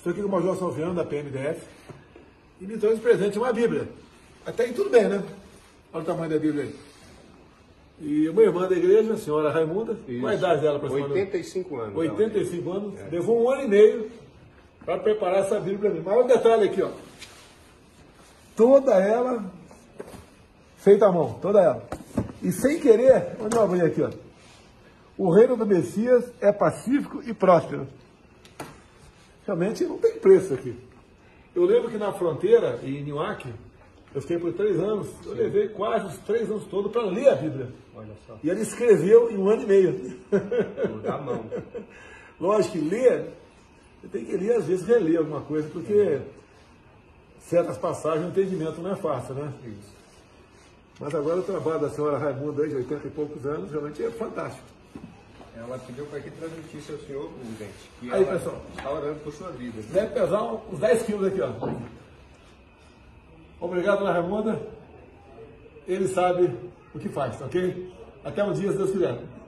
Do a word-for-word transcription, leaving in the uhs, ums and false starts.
Estou aqui com o Major Salviano, da P M D F, e me trouxe de presente uma Bíblia. Até aí tudo bem, né? Olha o tamanho da Bíblia aí. E uma irmã da igreja, a senhora Raimunda, qual a idade dela para oitenta e cinco anos. oitenta e cinco anos, é. Levou um ano e meio para preparar essa Bíblia para mim. Mas olha o detalhe aqui, ó. Toda ela feita à mão, toda ela. E sem querer, onde eu abri aqui, ó. O reino do Messias é pacífico e próspero. Realmente não tem preço aqui. Eu lembro que na fronteira, em Niuaque, eu fiquei por três anos, eu levei quase os três anos todos para ler a Bíblia. Olha só. E ele escreveu em um ano e meio. Da mão. Lógico que ler, você tem que ler, às vezes reler alguma coisa, porque certas passagens o entendimento não é fácil, né? Isso. Mas agora o trabalho da senhora Raimunda, de oitenta e poucos anos, realmente é fantástico. Ela pediu para que transmitisse ao senhor, presidente, que Aí, ela pessoal, está orando por sua vida. deve pesar uns dez quilos aqui, ó. Obrigado, dona Raimunda. Ele sabe o que faz, ok? Até um dia, se Deus quiser.